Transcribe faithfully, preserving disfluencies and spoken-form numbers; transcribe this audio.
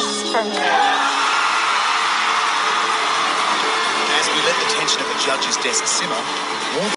kiss from you. As we let the tension at the judge's desk simmer, more